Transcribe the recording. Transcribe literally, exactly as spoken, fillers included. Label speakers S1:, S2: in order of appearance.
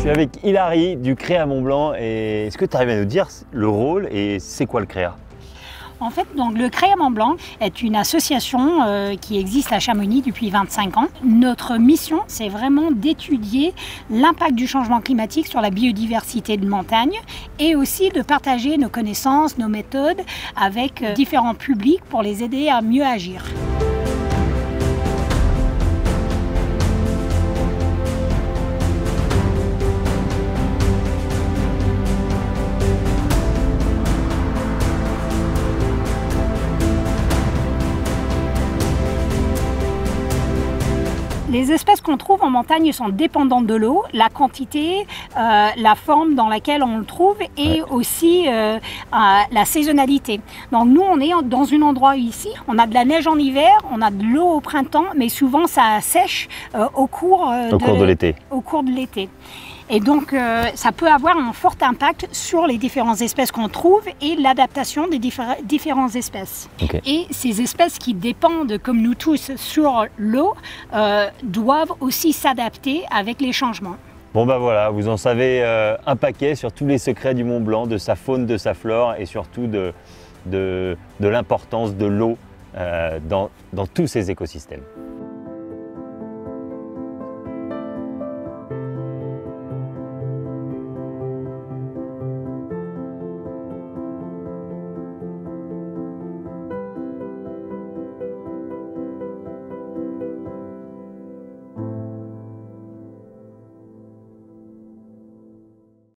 S1: suis avec Hilary du Créa Mont-Blanc et est-ce que tu arrives à nous dire le rôle et c'est quoi le Créa?
S2: En fait, donc, le Créa Mont-Blanc est une association euh, qui existe à Chamonix depuis vingt-cinq ans. Notre mission, c'est vraiment d'étudier l'impact du changement climatique sur la biodiversité de montagne et aussi de partager nos connaissances, nos méthodes avec euh, différents publics pour les aider à mieux agir. Les espèces qu'on trouve en montagne sont dépendantes de l'eau, la quantité, euh, la forme dans laquelle on le trouve et ouais. aussi euh, euh, la saisonnalité. Donc nous, on est dans un endroit ici, on a de la neige en hiver, on a de l'eau au printemps, mais souvent ça sèche euh, au cours, euh,
S1: au,
S2: de
S1: cours de l'été.
S2: au cours de l'été. Et donc, euh, ça peut avoir un fort impact sur les différentes espèces qu'on trouve et l'adaptation des diffé- différentes espèces.
S1: Okay.
S2: Et ces espèces qui dépendent, comme nous tous, sur l'eau, euh, doivent aussi s'adapter avec les changements.
S1: Bon ben voilà, vous en savez euh, un paquet sur tous les secrets du Mont Blanc, de sa faune, de sa flore et surtout de, de, de l'importance de l'eau euh, dans, dans tous ces écosystèmes.